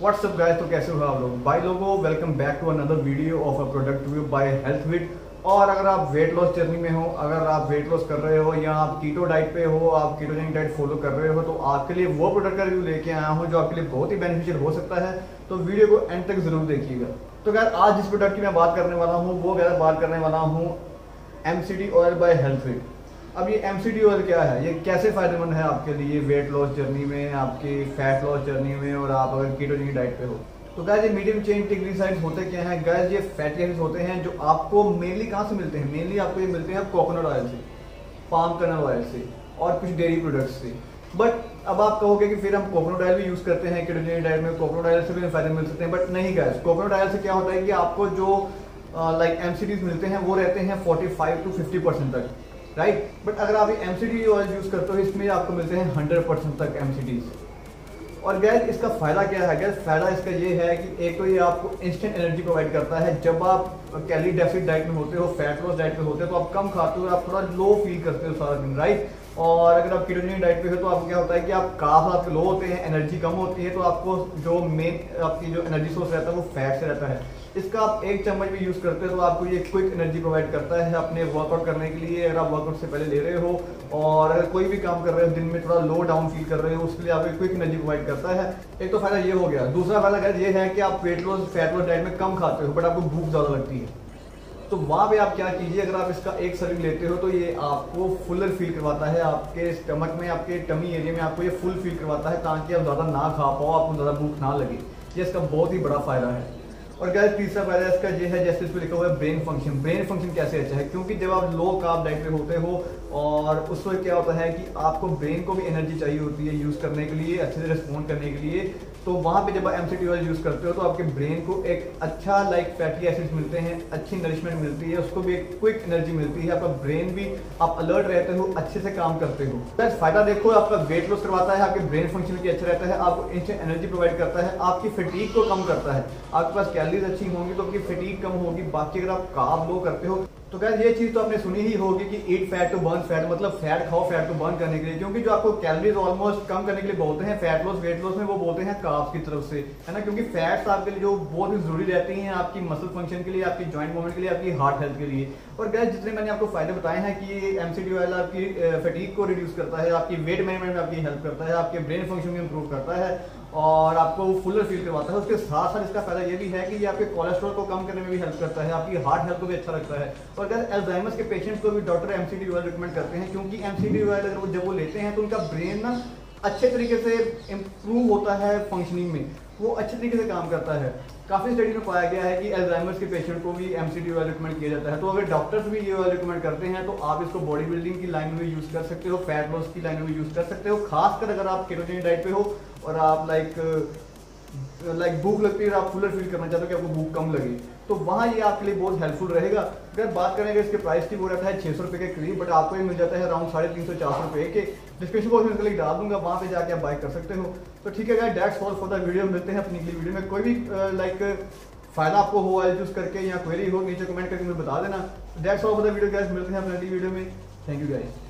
WhatsApp guys, तो कैसे हो आप लोग? भाई लोगों, welcome back to another video of a product review by हेल्थविट। और अगर आप वेट लॉस जर्नी में हो, अगर आप वेट लॉस कर रहे हो या आप कीटो डाइट पे हो, आप कीटोजेनिक डाइट फॉलो कर रहे हो, तो आपके लिए वो प्रोडक्ट का रिव्यू लेके आया हूँ जो आपके लिए बहुत ही बेनिफिशियल हो सकता है। तो वीडियो को एंड तक जरूर देखिएगा। तो यार आज जिस प्रोडक्ट की मैं बात करने वाला हूँ वो यार बात करने वाला हूँ MCT ऑयल बाय हेल्थविट। अब ये MCT ऑयल क्या है, ये कैसे फायदेमंद है आपके लिए वेट लॉस जर्नी में, आपकी फैट लॉस जर्नी में, और आप अगर कीटोजेनिक डाइट पे हो। तो गाइस ये मीडियम चेन ट्रिग्लिसराइड्स होते क्या हैं गाइस? ये फैटी एसिड्स होते हैं जो आपको मेनली कहाँ से मिलते हैं? मेनली आपको ये मिलते हैं कोकोनट ऑयल से, पाम कर्नल ऑयल से और कुछ डेयरी प्रोडक्ट्स से। बट अब आप कहोगे कि फिर हम कोकोनट ऑयल भी यूज करते हैं कीटोजेनिक डाइट में, कोकोनट ऑयल से भी फायदे मिल सकते हैं। बट नहीं गाइस, कोकोनट ऑयल से क्या होता है कि आपको जो MCTs मिलते हैं वो रहते हैं 45 to 50% तक, राइट। बट अगर आप ये MCT ऑयल यूज करते हो इसमें आपको मिलते हैं 100% तक MCTs। और गैस इसका फायदा क्या है? गैस फायदा इसका ये है कि एक तो ये आपको इंस्टेंट एनर्जी प्रोवाइड करता है। जब आप कैलोरी डेफिसिट डाइट में होते हो, फैट लॉस डाइट पे होते हो, तो आप कम खाते हो, आप थोड़ा लो फील करते हो सारा दिन, राइट। और अगर आप कीटोजेनिक डाइट पे हो तो आपको क्या होता है कि आप कार्ब्स आपके लो होते हैं, एनर्जी कम होती है, तो आपको जो मेन आपकी जो एनर्जी सोर्स रहता है वो फैट से रहता है। इसका आप एक चम्मच भी यूज करते हो तो आपको ये क्विक एनर्जी प्रोवाइड करता है अपने वर्कआउट करने के लिए। अगर आप वर्कआउट से पहले ले रहे हो और अगर कोई भी काम कर रहे हो, दिन में थोड़ा लो डाउन फील कर रहे हो, उसके लिए आपको क्विक एनर्जी प्रोवाइड करता है। एक तो फायदा ये हो गया। दूसरा फायदा ये है कि आप weight loss fat loss diet में कम खाते हो बट आपको भूख ज्यादा लगती है। तो वहां पे आप क्या कीजिए, अगर आप इसका एक सर्विंग लेते हो तो ये आपको फुलर फील करवाता है, आपके स्टमक में, आपके टमी एरिया में आपको ये फुल फील करवाता है, ताकि आप ज्यादा ना खा पाओ, आपको ज्यादा भूख ना लगे। ये इसका बहुत ही बड़ा फायदा है। और गाइस तीसरा फायदा इसका ये है, जैसे इसमें लिखा हुआ है ब्रेन फंक्शन। ब्रेन फंक्शन कैसे अच्छा है? क्योंकि जब आप लो कार्ब डाइट पे होते हो और उस वक्त क्या होता है कि आपको ब्रेन को भी एनर्जी चाहिए होती है यूज करने के लिए, अच्छे से रिस्पॉन्ड करने के लिए। तो वहां पे जब आप MCT ऑयल यूज करते हो तो आपके ब्रेन को एक अच्छा फैटी एसिड्स मिलते हैं, अच्छी नरिशमेंट मिलती है, उसको भी एक क्विक एनर्जी मिलती है, आपका ब्रेन भी, आप अलर्ट रहते हो, अच्छे से काम करते हो। बस फायदा देखो, आपका वेट लॉस करवाता है, आपके ब्रेन फंक्शन भी अच्छा रहता है, आपको इंस्टेंट एनर्जी प्रोवाइड करता है, आपकी फटीग को कम करता है। आपके पास कैलोरीज अच्छी होंगी तो आपकी फटीग कम होगी। बाकी अगर आप कार्ब लो करते हो तो गाइस ये चीज तो आपने सुनी ही होगी कि eat fat to burn fat, मतलब फैट खाओ फैट को बर्न करने के लिए। क्योंकि जो आपको कैलोरीज ऑलमोस्ट कम करने के लिए बोलते हैं फैट लॉस वेट लॉस में, वो बोलते हैं कार्ब्स की तरफ से, है ना। क्योंकि फैट्स आपके लिए जो बहुत ही जरूरी रहती हैं आपकी मसल फंक्शन के लिए, आपकी जॉइंट मूवमेंट के लिए, आपकी हार्ट हेल्थ के लिए। और गाइस जितने मैंने आपको फायदे बताए हैं कि ये MCT ऑयल आपकी फटीग को रिड्यूस करता है, आपकी वेट मैनेजमेंट में आपकी हेल्प करता है, आपके ब्रेन फंक्शन में इंप्रूव करता है और आपको फुलर फील करवाता है। उसके साथ साथ इसका फायदा ये भी है कि ये आपके कोलेस्ट्रॉल को कम करने में भी हेल्प करता है, आपकी हार्ट हेल्थ को भी अच्छा रखता है। और अगर अल्जाइमर्स के पेशेंट्स को भी डॉक्टर MCT ऑयल रिकमेंड करते हैं, क्योंकि MCT ऑयल अगर जब वो लेते हैं तो उनका ब्रेन ना अच्छे तरीके से इम्प्रूव होता है फंक्शनिंग में, वो अच्छे तरीके से काम करता है। काफी स्टडी में पाया गया है कि अल्जाइमर्स के पेशेंट को भी MCT ऑयल रिकमेंड किया जाता है। तो अगर डॉक्टर्स भी ये ऑयल रिकमेंड करते हैं तो आप इसको बॉडी बिल्डिंग की लाइन में भी यूज कर सकते हो, फैट लॉस की लाइन में भी यूज कर सकते हो। खासकर अगर आप कीटोजेनिक डाइट पे हो और आप भूख लगती है और आप फुलर फील करना चाहते हो कि आपको भूख कम लगे, तो वहाँ ये आपके लिए बहुत हेल्पफुल रहेगा। अगर बात करेंगे इसके प्राइस की, वो रहता है 600 रुपये के करीब, बट आपको ये मिल जाता है अराउंड 350-400 रुपये के। डिस्क्रिप्शन बॉक्स में इसका लिंक डाल दूंगा, वहाँ पे जाके आप बाय कर सकते हो। तो ठीक है guys, that's all for the video. मिलते हैं अपनी अगली वीडियो में। कोई भी फायदा आपको हो ऑयल यूज करके या क्वेरी हो नीचे कमेंट करके मुझे बता देना। That's all for the video guys, मिलते हैं अपनी अगली वीडियो में। Thank you guys.